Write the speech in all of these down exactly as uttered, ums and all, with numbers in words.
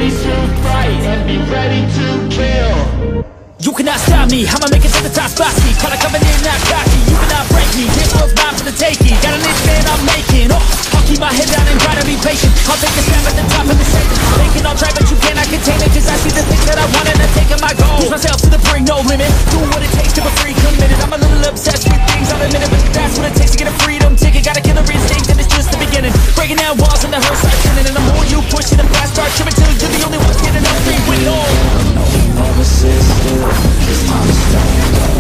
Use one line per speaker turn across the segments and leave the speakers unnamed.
ready to fight and be ready to kill.
You cannot stop me, I'ma make it to the top, spicy. Call it coming in, not cocky, you cannot break me. This world's mine for the taking, got a list man I'm making. Oh, I'll keep my head down and try to be patient. I'll take a stab at the top of the section. Making all try, but you cannot contain it. Cause I see the things that I want and I'm taking my goal. Push myself to the brink, no limit. Doing what it takes to be free, committed. I'm a little obsessed with things, I'll admit it. But that's what it takes to get a freedom ticket. Got a killer instinct and it's just the beginning. Breaking down walls and the hurt starts spinning. And the more you push it, the past starts tripping. Till you're the only one getting up free with it all. No, we never sit still. It's time to stand up.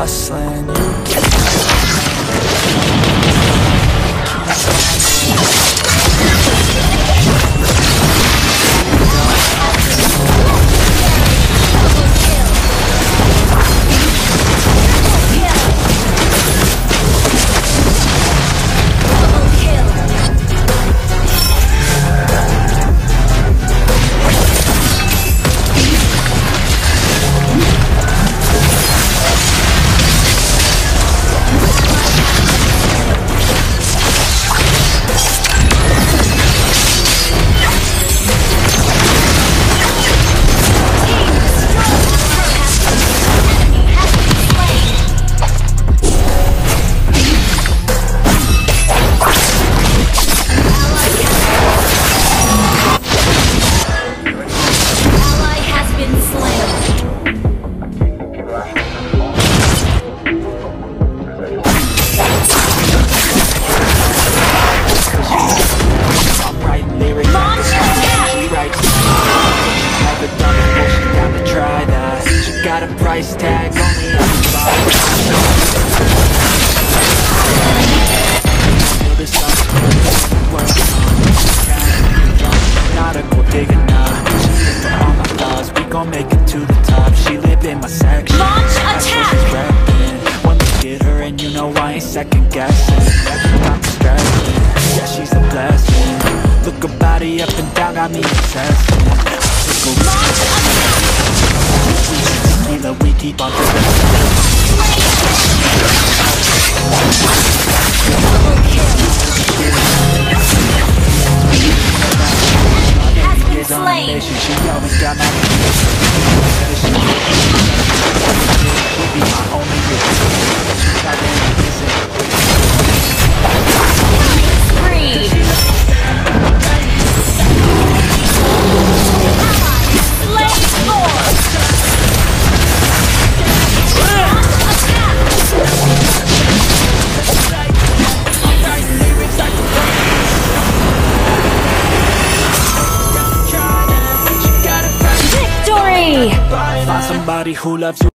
hustling. You keep price tag only on the bottom. Feel this up, work not a gold digger now. For all my flaws, we gon' make it to the top. She live in my section.
Launch attack!
One look at her and you know I ain't second guessing. Never got distracted. Yeah, she's a blessing. Look her body up and down, got me obsessed.
Launch attack!
We keep on
Has been slain.
She always got my be my only
Spree.
Find somebody who loves you.